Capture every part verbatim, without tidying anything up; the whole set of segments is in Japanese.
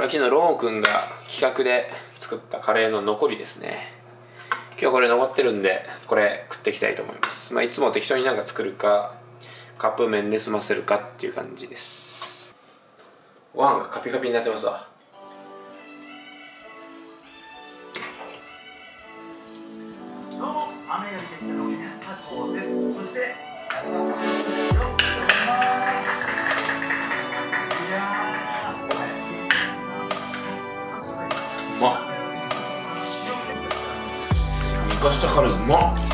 昨日ローくんが企画で作ったカレーの残りですね。今日これ残ってるんでこれ食っていきたいと思います。まあいつも適当になんか作るかカップ麺で済ませるかっていう感じです。ご飯がカピカピになってますわ。 どうも、雨よりでしたの皆さんです。そしてうまっ。寝かしたからうまっ。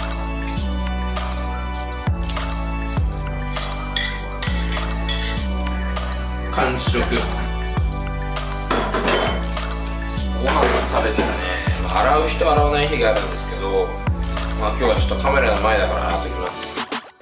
完食。ご飯を食べてね、まあ、洗う人洗わない日があるんですけど、まあ今日はちょっとカメラの前だから洗ってきます。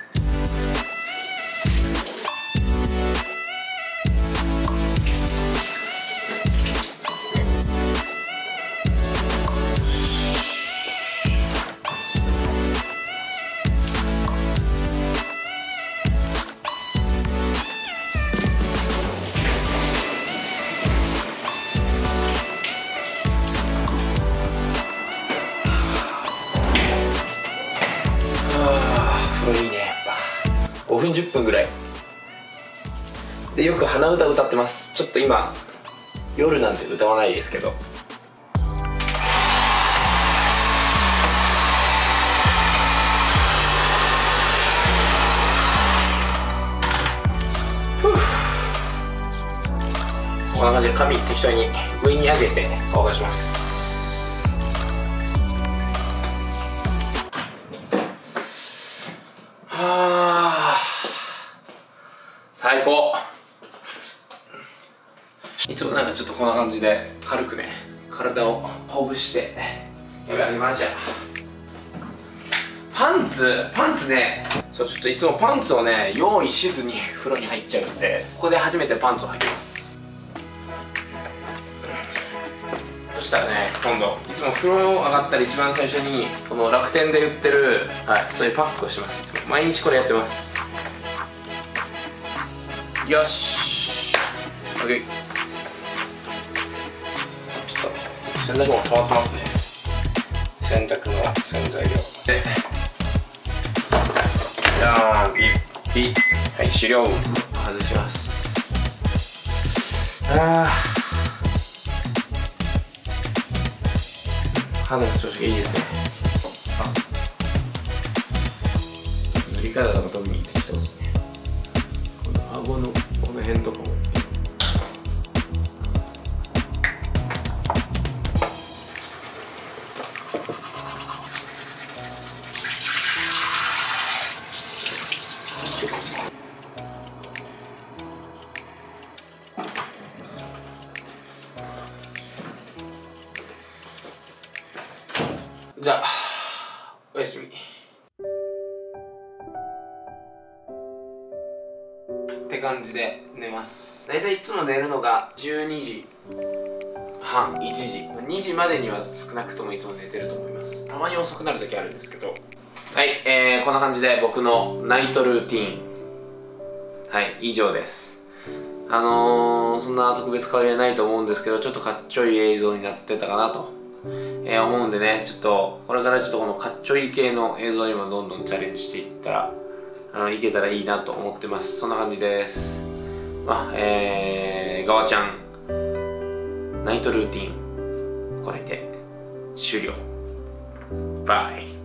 いいね、やっぱごふんじゅっぷんぐらいでよく鼻歌歌ってます。ちょっと今夜なんで歌わないですけど、こんな感じで髪適当に上に上げて乾かします。最高。いつもなんかちょっとこんな感じで軽くね体をほぐしてやめあげました。パンツパンツね、そうちょっといつもパンツをね用意しずに風呂に入っちゃうんで、ここで初めてパンツを履きます。そしたらね、今度いつも風呂上がったら一番最初にこの楽天で売ってる、はい、そういうパックをします。いつも毎日これやってます。よし OK。 ちょっと洗濯物溜まってますね。洗濯の洗剤量でじゃーん、ピッピッ、はい、終了。外します。あー、肌の調子がいいですね。あ、塗り方とか特に適当ですね。この顎のこの辺とかもじゃあおやすみって感じで寝ます。だいたいいつも寝るのがじゅうにじはん、いちじ、にじまでには少なくともいつも寝てると思います。たまに遅くなる時あるんですけど、はい、えー、こんな感じで僕のナイトルーティーン、はい以上です。あのー、そんな特別変わりはないと思うんですけど、ちょっとかっちょいい映像になってたかなと、えー、思うんでね、ちょっとこれからちょっとこのかっちょいい系の映像にもどんどんチャレンジしていったらあのいけたらいいなと思ってます。そんな感じです。まあえー、ガワちゃんナイトルーティンこれで終了。バイ。